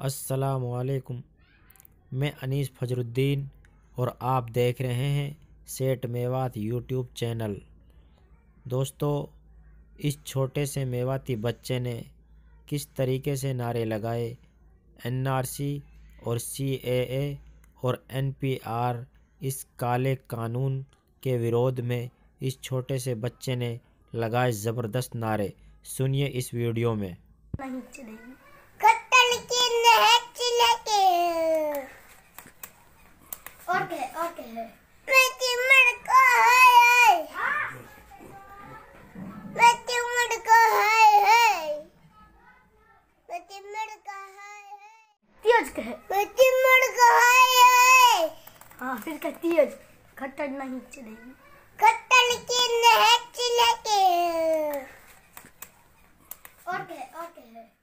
अस्सलामुअलैकुम। मैं अनीस फजरुद्दीन और आप देख रहे हैं सेठ मेवात यूट्यूब चैनल। दोस्तों, इस छोटे से मेवाती बच्चे ने किस तरीके से नारे लगाए एनआरसी और सीएए और एनपीआर इस काले कानून के विरोध में इस छोटे से बच्चे ने लगाए ज़बरदस्त नारे। सुनिए इस वीडियो में। नहीं चलेगी कत्ल की नहर चलेगी और है बेटी मड़को है बेटी मड़को है बेटी मड़को है तेज कहे बेटी मड़को है। हाँ फिर क्या तेज कत्ल नहीं चलेगी कत्ल की नहर चलेगी और है